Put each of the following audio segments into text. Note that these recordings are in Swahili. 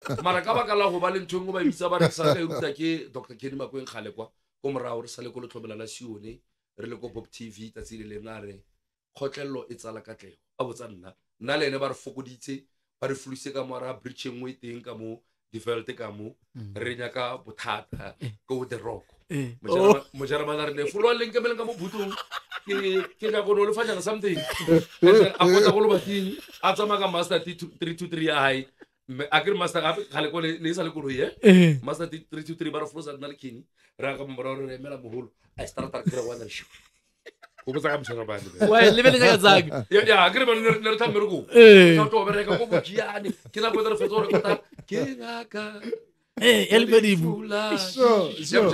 mara ka baka la go ba le ntshong ba bitsa ba re sa ka ruta ke Dr. Kenny Makweng Khale kwa go morao re sa le go letlhobela la Sione re le go Pop TV tatsi le ngare khotlello e tsala katlego a botsa nna le ene ba re fokoditse ba re fulise ka mo ra bridge ngwe teng ka mo default ka mo re nya ka bothata go the rock mojara ba re le fulwa leng ke melenga mo butong ke ga go no le fanyana something a go tla go lo bating a tsama ka master 323 ya hai a ke master ga le go le sa le go ye master 323 ba re flosa nna le Kenny ra ka mo re emela moholo a starta ke re wa nna show go botsa ka motshwara ba ne wa le bele ka tsaka ya ke re ba ne re thamere go ka to bereka go bojiane ke na go re fetso re kota ke ngaka everybody so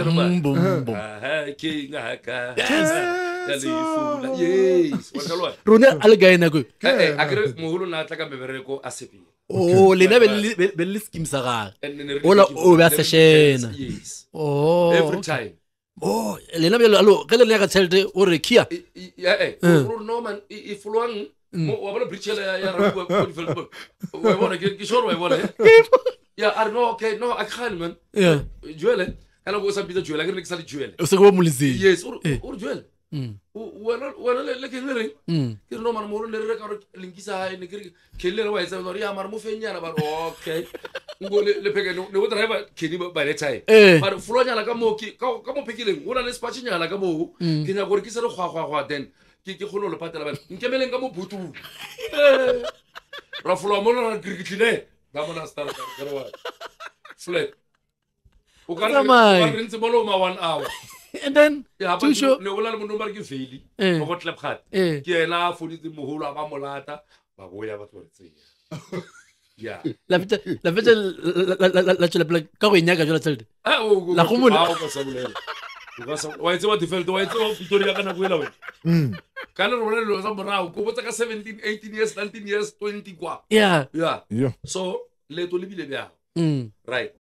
ke ngaka ya le fula yes wa kalwa rona a le gaena go a ke re moholo na tla ka mebereko a sepe lena be le scheme sa gaga ola o ba seshena yes every time lena be alo ge le ka tšhelete o re kia no man if long wa bona bridge ya rabu ko develop wa bona ke shoro wa bona ya I know okay no I can't man Joel kana go sa pita Joel ke re ke sa le Joel o se go molisi yes or Joel wala le ke re ke no man mo le re ka re linkisa ne ke ke le wa etsa no ya mara mo fenyana ba okay ngo le peke no go driver Kenny ba le tsai ba fulonyana ka mo pekileng o na le spachinyana ka mo ke nya gore ke se re gwa then ke kholo le patela ba nkemeleng ka mo butu ra fulwa mo na krikitine ba mona star ka re wa flat o ka re ntse mo lo ma 1 hour and then to show le ola le mo nomar ke faili go tlap khat ke ena foditse moholo ba molata ba go ya ba tsoretse ya la la tšwela ka go enyaka jela tšhelete la go mola ka sa bolela wa itse wa default wa itse wa Victoria kana go ela wena kana re bona lo sa morao go botsa ka 17 18 years 19 years 20 kwa yeah so le to le bile bja right